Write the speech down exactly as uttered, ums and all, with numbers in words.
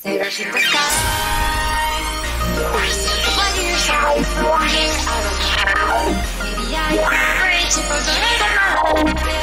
Sailors in the sky. Five years away from here, I don't know. Maybe I'm reaching for the rest of my life.